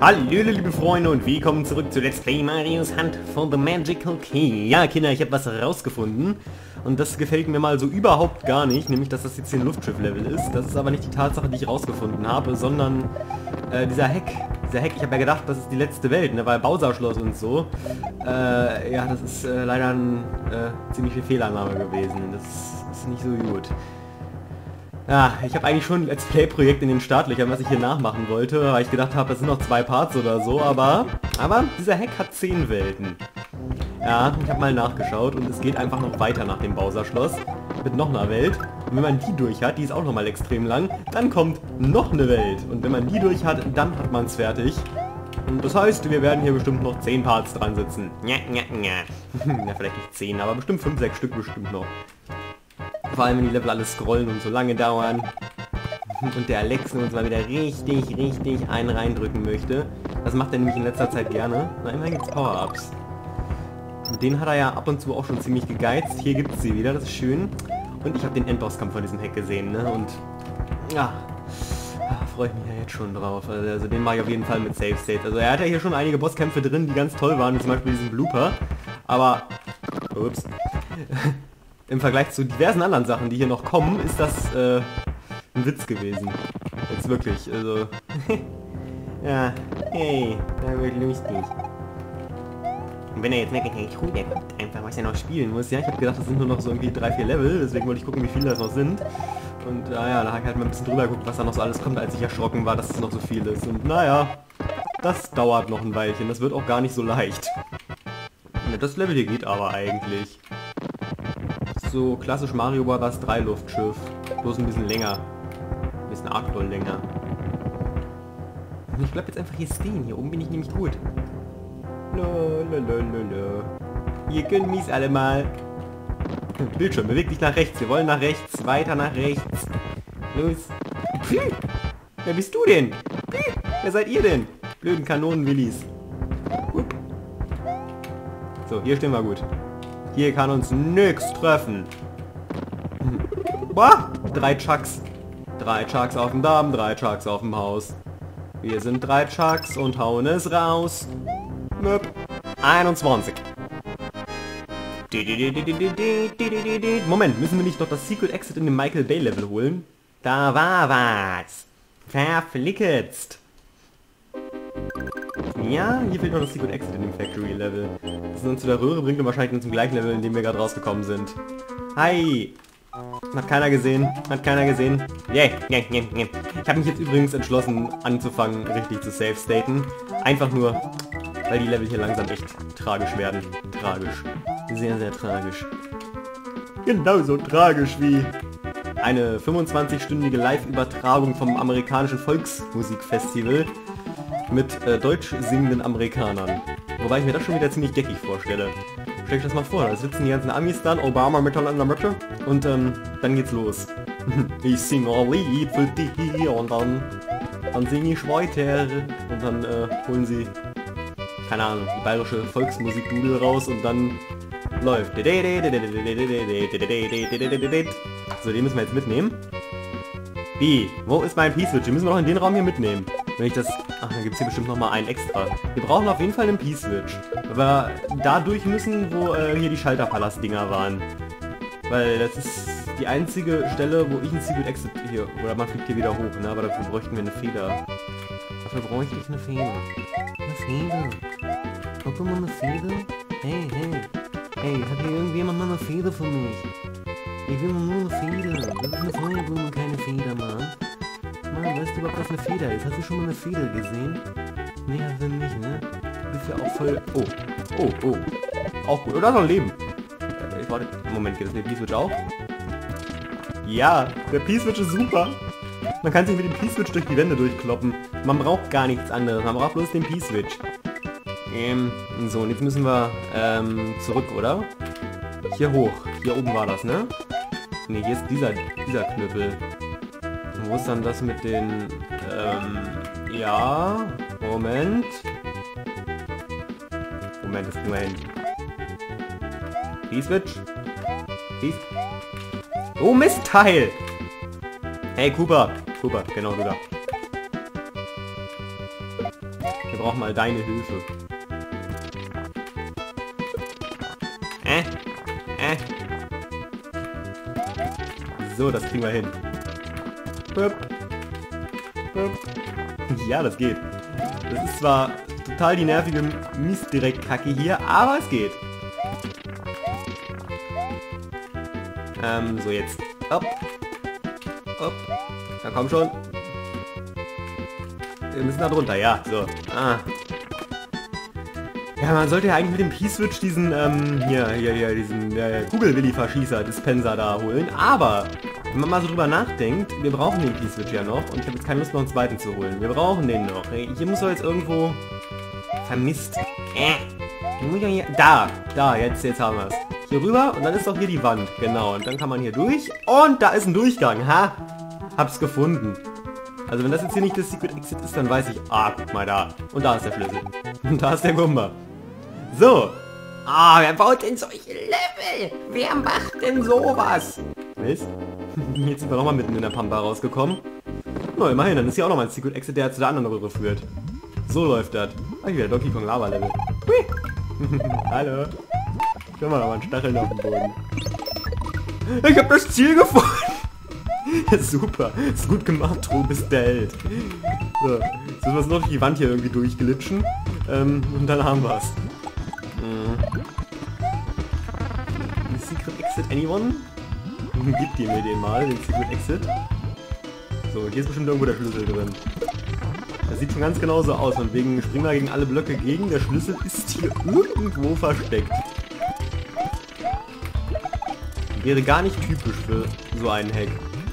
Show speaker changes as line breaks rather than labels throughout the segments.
Hallo liebe Freunde und willkommen zurück zu Let's Play Mario's Hunt for the Magical Key. Ja Kinder, ich habe was herausgefunden und das gefällt mir mal so überhaupt gar nicht, nämlich dass das jetzt hier ein Luftschiff-Level ist. Das ist aber nicht die Tatsache, die ich herausgefunden habe, sondern dieser Hack. Ich habe ja gedacht, das ist die letzte Welt, ne, weil Bowser-Schloss und so. Ja, das ist leider eine ziemlich viel Fehlannahme gewesen. Das ist nicht so gut. Ja, ich habe eigentlich schon ein Let's Play-Projekt in den Startlöchern, was ich hier nachmachen wollte, weil ich gedacht habe, das sind noch 2 Parts oder so, aber dieser Hack hat 10 Welten. Ja, ich habe mal nachgeschaut und es geht einfach noch weiter nach dem Bowser-Schloss mit noch einer Welt. Und wenn man die durch hat, die ist auch nochmal extrem lang, dann kommt noch eine Welt. Und wenn man die durch hat, dann hat man es fertig. Und das heißt, wir werden hier bestimmt noch 10 Parts dran sitzen. Ja, vielleicht nicht 10, aber bestimmt 5, 6 Stück bestimmt noch. Vor allem, wenn die Level alle scrollen und so lange dauern. Und der Alex uns mal wieder richtig einen reindrücken möchte. Das macht er nämlich in letzter Zeit gerne. Na, immerhin gibt es Power-Ups. Mit denen hat er ja ab und zu auch schon ziemlich gegeizt. Hier gibt es sie wieder, das ist schön. Und ich habe den Endbosskampf von diesem Hack gesehen, ne? Und ja, freue ich mich ja jetzt schon drauf. Also den mache ich auf jeden Fall mit Save State. Also er hat ja hier schon einige Bosskämpfe drin, die ganz toll waren. Zum Beispiel diesen Blooper. Aber, ups. Im Vergleich zu diversen anderen Sachen, die hier noch kommen, ist das ein Witz gewesen. Jetzt wirklich, also... ja, hey, da wird lustig. Und wenn er jetzt merkt, hey, der kommt einfach, was er noch spielen muss, ja, ich habe gedacht, das sind nur noch so irgendwie 3, 4 Level, deswegen wollte ich gucken, wie viele das noch sind. Und ja, da habe ich halt mal ein bisschen drüber geguckt, was da noch so alles kommt, als ich erschrocken war, dass es noch so viel ist. Und naja, das dauert noch ein Weilchen, das wird auch gar nicht so leicht. Ja, das Level hier geht aber eigentlich. So klassisch Mario Bros. 3 Luftschiff. Bloß ein bisschen länger. Ein bisschen arg doll länger. Ich bleib jetzt einfach hier stehen. Hier oben bin ich nämlich gut. Hier können mies alle mal. Bildschirm, beweg dich nach rechts. Wir wollen nach rechts. Weiter nach rechts. Los. Wer bist du denn? Wer seid ihr denn? Blöden Kanonenwillis. So, hier stehen wir gut. Hier kann uns nix treffen. Boah, 3 Chucks. 3 Chucks auf dem Damm, 3 Chucks auf dem Haus. Wir sind 3 Chucks und hauen es raus. 21. Moment, müssen wir nicht noch das Secret Exit in dem Michael Bay Level holen? Da war was. Verflicketzt. Ja, hier fehlt noch das Secret Exit in dem Factory Level. Das uns zu der Röhre bringt und wahrscheinlich nur zum gleichen Level, in dem wir gerade rausgekommen sind. Hi! Hat keiner gesehen. Yeah. Ich habe mich jetzt übrigens entschlossen, anzufangen, richtig zu save-staten. Einfach nur, weil die Level hier langsam echt tragisch werden. Tragisch. Sehr tragisch. Genauso tragisch wie eine 25-stündige Live-Übertragung vom amerikanischen Volksmusikfestival mit deutsch singenden Amerikanern. Wobei ich mir das schon wieder ziemlich geckig vorstelle. Stell euch das mal vor, da sitzen die ganzen Amis dann, Obama miteinander in der Mitte und dann geht's los. Ich singe ein Lied für dich und dann singe ich weiter und dann holen sie, keine Ahnung, die bayerische Volksmusikdudel raus und dann läuft. So, den müssen wir jetzt mitnehmen. Wie? Wo ist mein P-Switch? Den müssen wir noch in den Raum hier mitnehmen. Wenn ich das... Ach, dann gibt es hier bestimmt nochmal einen extra. Wir brauchen auf jeden Fall einen P-Switch. Weil wir da durch müssen, wo hier die Schalterpalast-Dinger waren. Weil das ist die einzige Stelle, wo ich ein Secret Exit hier... Oder man fliegt hier wieder hoch, ne? Aber dafür bräuchten wir eine Feder. Dafür bräuchte ich eine Feder. Eine Feder. Guck mal, eine Feder. Hey, hat hier irgendjemand mal eine Feder für mich? Ich will nur eine Feder. Das ist eine Feuerblume, keine Feder, Mann. Mann, weißt du überhaupt, was eine Feder ist? Hast du schon mal eine Feder gesehen? Nee, hast du nicht, ne? Du bist ja auch voll... Oh. Auch gut. Oder ist noch ein Leben. Warte. Moment, geht das mit dem P-Switch auch? Ja, der P-Switch ist super. Man kann sich mit dem P-Switch durch die Wände durchkloppen. Man braucht gar nichts anderes. Man braucht bloß den P-Switch. So, und jetzt müssen wir zurück, oder? Hier hoch. Hier oben war das, ne? Ne, hier ist dieser Knüppel. Und wo ist dann das mit den... ja... Moment, das kriegen wir hin. P-Switch. Oh, Mistteil! Hey, Cooper, genau, du da. Wir brauchen mal deine Hilfe. So, das kriegen wir hin. Ja, das geht. Das ist zwar total die nervige Mist-Direkt-Kacke hier, aber es geht. So jetzt. Hopp. Hopp. Na komm schon. Wir müssen da drunter, ja. So. Ja, man sollte ja eigentlich mit dem P-Switch diesen, diesen Kugelwilli-Verschießer-Dispenser da holen. Aber, wenn man mal so drüber nachdenkt, wir brauchen den P-Switch ja noch. Und ich habe jetzt keine Lust, noch einen zweiten zu holen. Wir brauchen den noch. Hier muss er jetzt irgendwo... Vermisst. Da, jetzt haben wir es. Hier rüber und dann ist doch hier die Wand. Genau, und dann kann man hier durch. Und da ist ein Durchgang, ha? Hab's gefunden. Also wenn das jetzt hier nicht das Secret Exit ist, dann weiß ich... guck mal da. Und da ist der Schlüssel. Und da ist der Gumba. So. Wer baut denn solche Level? Wer macht denn sowas? Mist. Jetzt sind wir nochmal mitten in der Pampa rausgekommen. Na, immerhin, dann ist hier auch nochmal ein Secret Exit, der zu der anderen Röhre führt. So läuft das. Hier, Donkey Kong Lava Level. Hallo. Schau mal, nochmal ein Stacheln auf dem Boden. Ich hab das Ziel gefunden. Super. Ist gut gemacht, du bist der Held. So. Jetzt müssen wir noch die Wand hier irgendwie durchglitschen. Und dann haben wir's. Secret Exit, anyone? Gib dir mir den mal, den Secret Exit. So, und hier ist bestimmt irgendwo der Schlüssel drin. Das sieht schon ganz genau so aus. Und wegen springen wir gegen alle Blöcke gegen. Der Schlüssel ist hier irgendwo versteckt. Wäre gar nicht typisch für so einen Hack.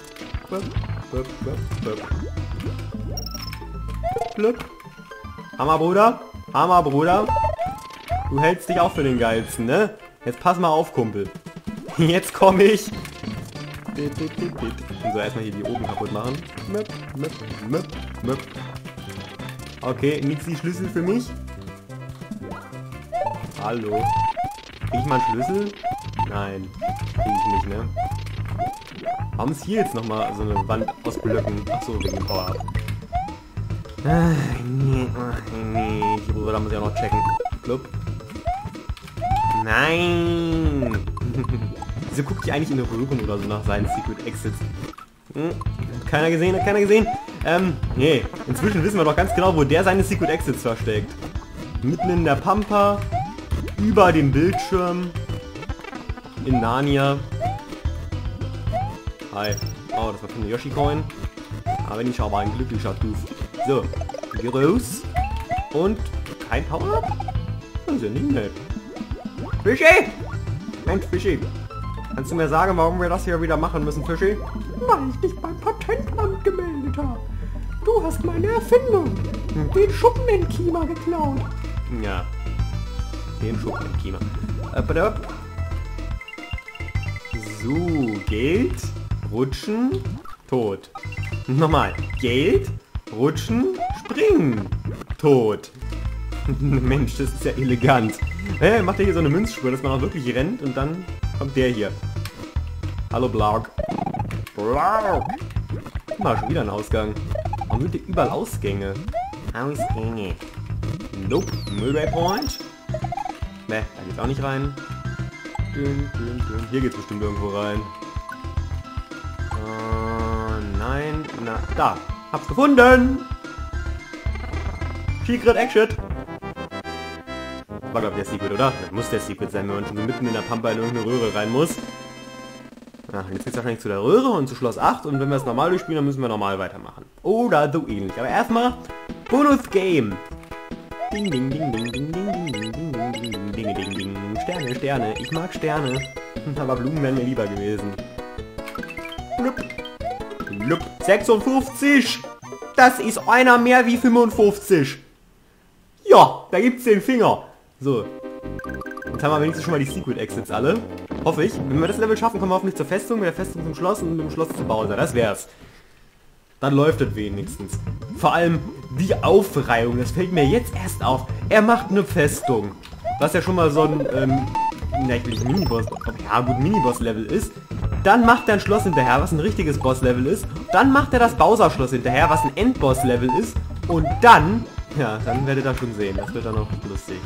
Hammer, Bruder. Hammer, Bruder. Du hältst dich auch für den Geilsten, ne? Jetzt pass mal auf, Kumpel. Jetzt komme ich. So, erstmal hier die oben kaputt machen. Okay, nix die Schlüssel für mich. Hallo. Krieg ich mal einen Schlüssel? Nein. Krieg ich nicht, ne? Warum ist hier jetzt nochmal so eine Wand aus Blöcken? Achso, wegen dem Power-Up. Nee. Die Röhre, da muss ich auch noch checken. Blub. Nein! Wieso guckt ihr eigentlich in die Röhren oder so nach seinen Secret Exits? Keiner gesehen, hat keiner gesehen? Nee. Inzwischen wissen wir doch ganz genau, wo der seine Secret Exits versteckt. Mitten in der Pampa, über dem Bildschirm, in Narnia. Hi. Oh, das war von der Yoshi-Coin. Aber nicht aber ein glücklicher Tuf. So, geh raus. Und kein Power-Up? Das ist ja nicht nett. Fischi! Mensch, Fischi. Kannst du mir sagen, warum wir das hier wieder machen müssen, Fischi?
Weil ich dich beim Patentamt gemeldet habe. Du hast meine Erfindung, den Schuppenenkiemer, geklaut.
Ja. Den Schuppenenkiemer. So, Geld, rutschen, tot. Nochmal. Geld, rutschen, springen, tot. Mensch, das ist ja elegant. Macht er hier so eine Münzspur, dass man auch wirklich rennt und dann kommt der hier. Hallo, Blarg. Blarg. Mal schon wieder ein Ausgang. Warum sind hier überall Ausgänge? Ausgänge. Nope. Müllwaypoint. Ne, da geht's auch nicht rein. Hier geht's bestimmt irgendwo rein. Nein. Na, da. Hab's gefunden. Secret Exit. War, glaube ich, der Secret, oder? Das muss der Secret sein, wenn man schon so mitten in der Pampa in irgendeine Röhre rein muss. Ach, jetzt geht's wahrscheinlich zu der Röhre und zu Schloss 8. Und wenn wir es normal durchspielen, dann müssen wir normal weitermachen. Oder so ähnlich. Aber erstmal Bonus-Game. Ding, ding, ding, ding, ding, ding, ding, ding, ding, ding, ding, ding, ding. Sterne, Sterne. Ich mag Sterne. Aber Blumen wären mir lieber gewesen. Blub. Blub. 56. Das ist einer mehr wie 55. Ja, da gibt's den Finger. So. Jetzt haben wir wenigstens schon mal die Secret Exits alle. Hoffe ich. Wenn wir das Level schaffen, kommen wir hoffentlich zur Festung, mit der Festung zum Schloss und mit dem Schloss zu Bowser. Das wär's. Dann läuft es wenigstens. Vor allem die Aufreihung, das fällt mir jetzt erst auf. Er macht eine Festung. Was ja schon mal so ein, ich will nicht Miniboss, ja gut, Miniboss-Level ist. Dann macht er ein Schloss hinterher, was ein richtiges Boss-Level ist. Dann macht er das Bowser-Schloss hinterher, was ein Endboss-Level ist. Und dann Ja, dann werdet ihr schon sehen. Das wird dann noch lustig.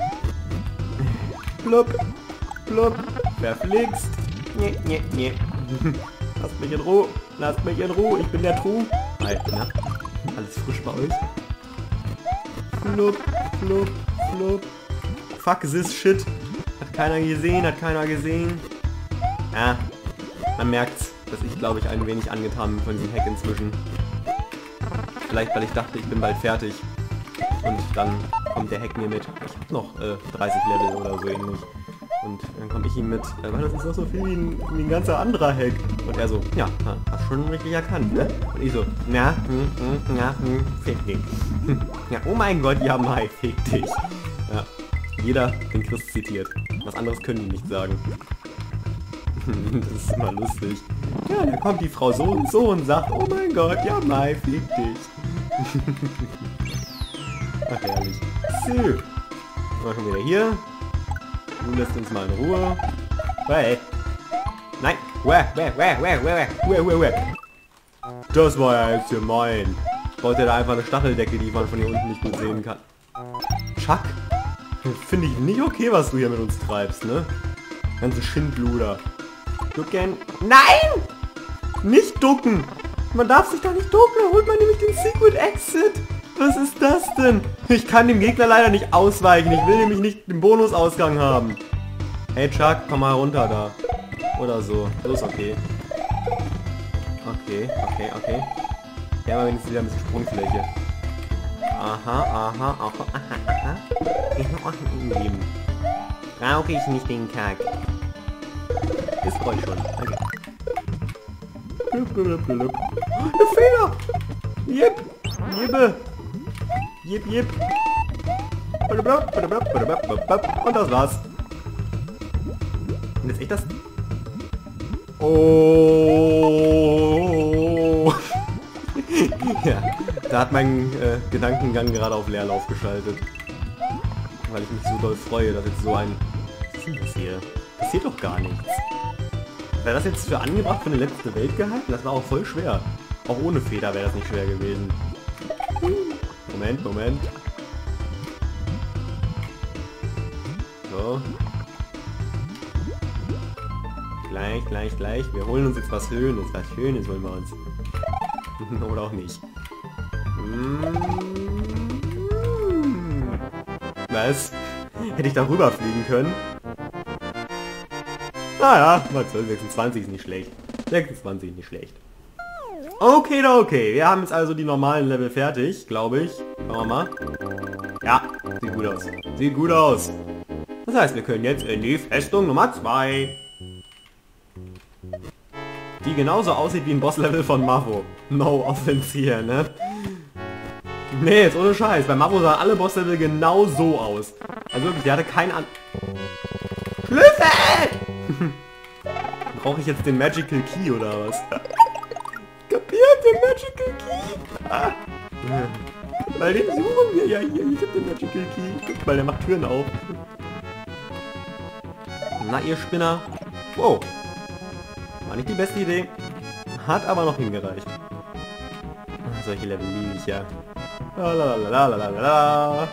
Blub, blub, verflixt. Nee, nee, nee. Lasst mich in Ruhe. Lasst mich in Ruhe. Ich bin der True. Hi, na? Alles frisch bei euch? Flup, flup, flup. Fuck this shit. Hat keiner gesehen, hat keiner gesehen. Ja, man merkt's, dass ich, glaube ich, ein wenig angetan bin von diesem Hack inzwischen. Vielleicht, weil ich dachte, ich bin bald fertig. Und dann kommt der Hack mir mit. Ich hab noch 30 Level oder so ähnlich. Und dann komme ich ihm mit, weil das ist doch so viel wie ein ganzer anderer Hack. Und er so, ja, hast schon richtig erkannt, ne? Und ich so, na, fick dich. Ja, oh mein Gott, ja, Mai, fick dich. Ja, jeder den Chris zitiert. Was anderes können die nicht sagen. Das ist immer lustig. Ja, da kommt die Frau so und sagt, oh mein Gott, ja, Mai, fick dich. Ach, herrlich. So. Machen wir wieder hier. Du lässt uns mal in Ruhe. Hey. Nein. Das war ja jetzt gemein. Wollte da einfach eine Stacheldecke, die man von hier unten nicht gut sehen kann. Chuck? Finde ich nicht okay, was du hier mit uns treibst, ne? Ganze Schindluder. Ducken. Nein! Nicht ducken! Man darf sich da nicht ducken, da holt man nämlich den Secret Exit. Was ist das denn? Ich kann dem Gegner leider nicht ausweichen. Ich will nämlich nicht den Bonusausgang haben. Hey Chuck, komm mal runter da. Oder so. So ist okay. Okay. Ja, aber wenigstens wieder ein bisschen Sprungfläche. Aha. Ich noch auch geben. Brauche ich nicht den Kack. Ist voll schon. Okay. Eine Feder! Jip! Jippe! Jip! Und das war's. Und jetzt echt das... Oh! Ja, da hat mein Gedankengang gerade auf Leerlauf geschaltet. Weil ich mich so doll freue, dass jetzt so ein... Was ist denn das hier? Passiert doch gar nichts. Wäre das jetzt für angebracht für eine letzte Welt gehalten? Das war auch voll schwer. Auch ohne Feder wäre das nicht schwer gewesen. Moment. So. Gleich. Wir holen uns jetzt was Schönes. Was Schönes holen wir uns. Oder auch nicht. Was? Hätte ich da rüberfliegen können? Naja, 26 ist nicht schlecht. 26 ist nicht schlecht. Okay. Wir haben jetzt also die normalen Level fertig, glaube ich. Schauen wir mal. Ja, sieht gut aus. Das heißt, wir können jetzt in die Festung Nummer 2. Die genauso aussieht wie ein Bosslevel von Mavo. No offense hier, ne? Nee, jetzt ohne Scheiß. Bei Mavo sahen alle Bosslevel genau so aus. Also wirklich, der hatte keinen an... Schlüssel! Brauche ich jetzt den Magical Key oder was? Kapiert, den Magical Key? Ah. Weil den suchen wir ja hier. Ich hab den Magical Key. Guck mal, der macht Türen auf. Na, ihr Spinner. Wow. War nicht die beste Idee. Hat aber noch hingereicht. Solche Level liebe ich ja. Lalalala.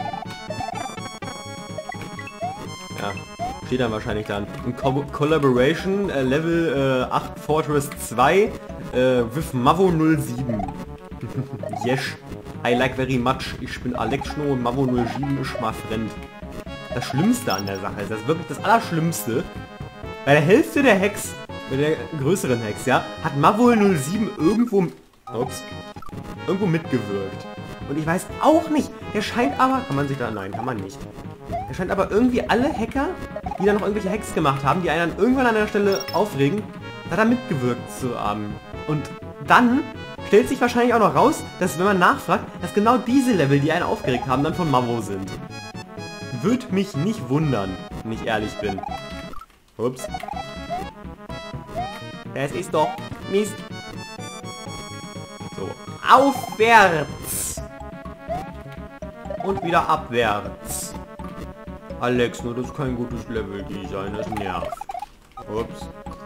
Ja, steht dann wahrscheinlich dann. In Collaboration Level 8 Fortress 2 with Mavo 07. Yes, I like very much. Ich bin Alexno und Mavo 07 ist mal fremd. Das Schlimmste an der Sache ist, das ist wirklich das Allerschlimmste. Bei der Hälfte der Hacks, bei der größeren Hacks, ja, hat Mavo 07 irgendwo mitgewirkt. Und ich weiß auch nicht, der scheint aber... Kann man sich da... Nein, kann man nicht. Der scheint aber irgendwie alle Hacker, die dann noch irgendwelche Hacks gemacht haben, die einen dann irgendwann an der Stelle aufregen, da hat er mitgewirkt zu haben. Und dann stellt sich wahrscheinlich auch noch raus, dass, wenn man nachfragt, dass genau diese Level, die einen aufgeregt haben, dann von Mavo sind. Würde mich nicht wundern, wenn ich ehrlich bin. Ups. Es ist doch Mist. So, aufwärts. Und wieder abwärts. Alex, nur das ist kein gutes Level-Design, das nervt. Ups.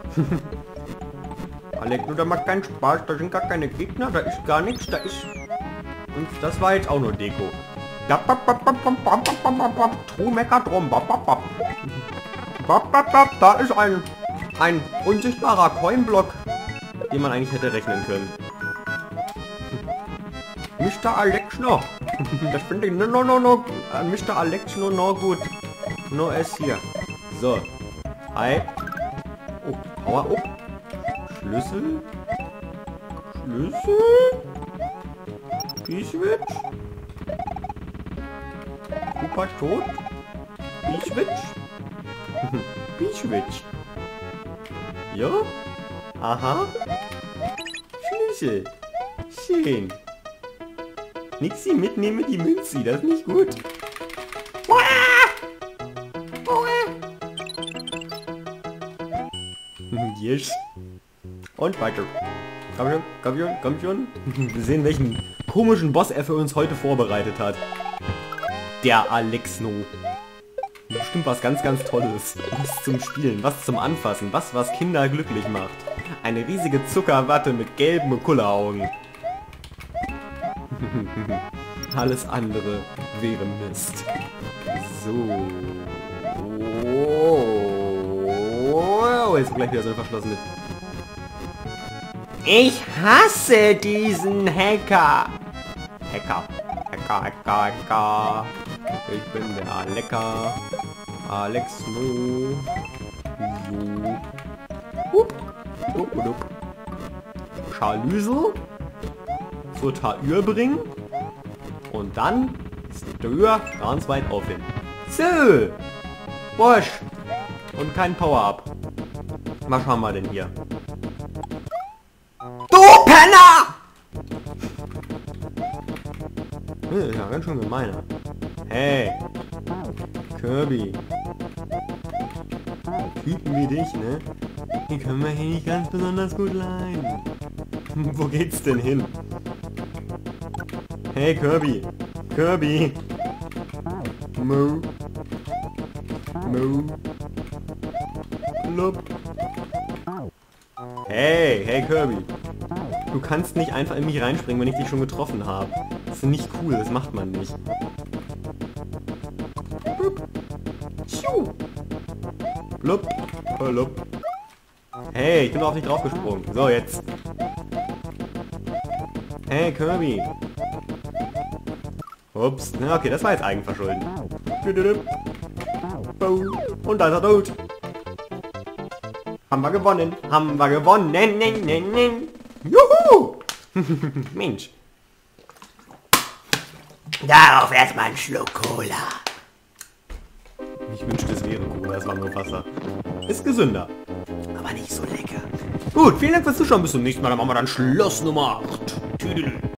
Alex, nur da macht keinen Spaß, da sind gar keine Gegner, da ist gar nichts, da ist... Und das war jetzt auch nur Deko. Tromekadrom. Da ist ein unsichtbarer Coinblock, den man eigentlich hätte rechnen können. Mr. Alexno. Das finde ich no. Mr. Alexno, no gut. No es hier. So. Hi. Oh, Power up. Schlüssel. P-Switch. Cooper tot. P-Switch. P-Switch. Ja. Aha. Schlüssel. Schön. Nixi, mitnehme die Münzi. Das ist nicht gut. Yes. Und weiter. Komm schon. Wir sehen, welchen komischen Boss er für uns heute vorbereitet hat. Der Alexno. Bestimmt was ganz Tolles. Was zum Spielen, was zum Anfassen, was Kinder glücklich macht. Eine riesige Zuckerwatte mit gelben Kulleraugen. Alles andere wäre Mist. So. Oh, jetzt gleich wieder so eine verschlossene. Ich hasse diesen Hacker. Hacker. Ich bin der Alexno. So. Scharlüsel zur Tür bringen. Und dann ist die Tür ganz weit offen. So. Bosch. Und kein Power-Up. Was haben wir denn hier? Du Penner! Ja, ganz schön gemeiner. Hey. Kirby. Typen wie dich, ne? Die können wir hier nicht ganz besonders gut leiden. Wo geht's denn hin? Hey Kirby. Kirby. Mo. Blub. Hey Kirby. Du kannst nicht einfach in mich reinspringen, wenn ich dich schon getroffen habe. Das ist nicht cool, das macht man nicht. Blub. Blub. Hey, ich bin doch auf dich draufgesprungen. So, jetzt. Hey, Kirby. Ups. Na, okay, das war jetzt Eigenverschulden. Und da ist er tot. Haben wir gewonnen. Juhu! Mensch.
Darauf erstmal einen Schluck Cola.
Ich wünschte, es wäre Cola, es war nur Wasser. Ist gesünder.
Aber nicht so lecker.
Gut, vielen Dank fürs Zuschauen. Bis zum nächsten Mal. Dann machen wir dann Schluss Nummer 8. Tüdelü.